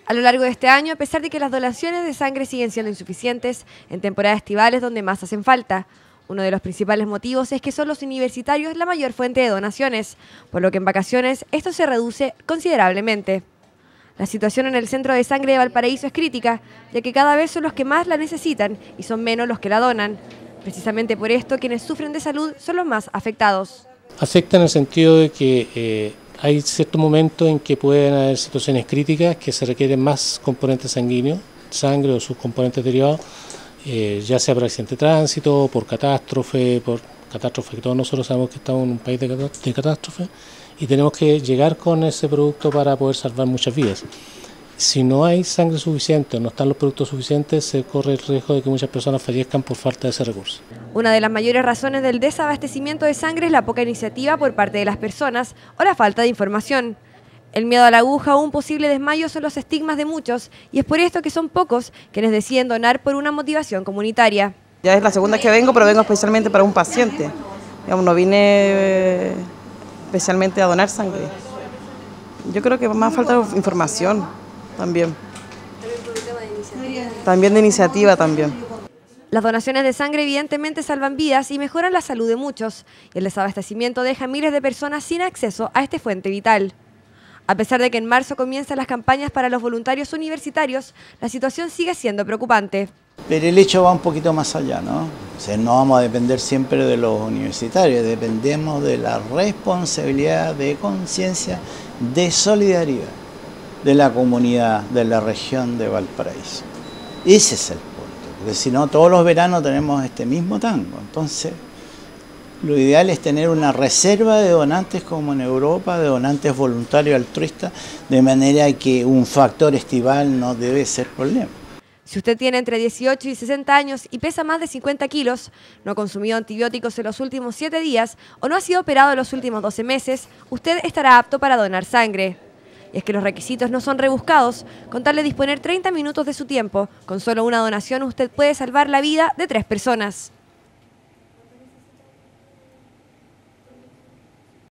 A lo largo de este año, a pesar de que las donaciones de sangre siguen siendo insuficientes, en temporadas estivales donde más hacen falta. Uno de los principales motivos es que son los universitarios la mayor fuente de donaciones, por lo que en vacaciones esto se reduce considerablemente. La situación en el centro de sangre de Valparaíso es crítica, ya que cada vez son los que más la necesitan y son menos los que la donan. Precisamente por esto, quienes sufren de salud son los más afectados. Afecta en el sentido de que hay ciertos momentos en que pueden haber situaciones críticas que se requieren más componentes sanguíneos, sangre o sus componentes derivados, ya sea por accidente de tránsito, por catástrofe que todos nosotros sabemos que estamos en un país de catástrofe y tenemos que llegar con ese producto para poder salvar muchas vidas. Si no hay sangre suficiente o no están los productos suficientes, se corre el riesgo de que muchas personas fallezcan por falta de ese recurso. Una de las mayores razones del desabastecimiento de sangre es la poca iniciativa por parte de las personas o la falta de información. El miedo a la aguja o un posible desmayo son los estigmas de muchos y es por esto que son pocos quienes deciden donar por una motivación comunitaria. Ya es la segunda que vengo, pero vengo especialmente para un paciente. Digamos, no vine especialmente a donar sangre. Yo creo que más falta información también. También de iniciativa también. Las donaciones de sangre evidentemente salvan vidas y mejoran la salud de muchos. Y el desabastecimiento deja a miles de personas sin acceso a esta fuente vital. A pesar de que en marzo comienzan las campañas para los voluntarios universitarios, la situación sigue siendo preocupante. Pero el hecho va un poquito más allá, ¿no? O sea, no vamos a depender siempre de los universitarios, dependemos de la responsabilidad de conciencia, de solidaridad de la comunidad de la región de Valparaíso. Ese es el punto, porque si no, todos los veranos tenemos este mismo tango. Entonces, lo ideal es tener una reserva de donantes como en Europa, de donantes voluntarios altruistas, de manera que un factor estival no debe ser problema. Si usted tiene entre 18 y 60 años y pesa más de 50 kilos, no ha consumido antibióticos en los últimos 7 días o no ha sido operado en los últimos 12 meses, usted estará apto para donar sangre. Y es que los requisitos no son rebuscados, con tal de disponer 30 minutos de su tiempo, con solo una donación usted puede salvar la vida de 3 personas.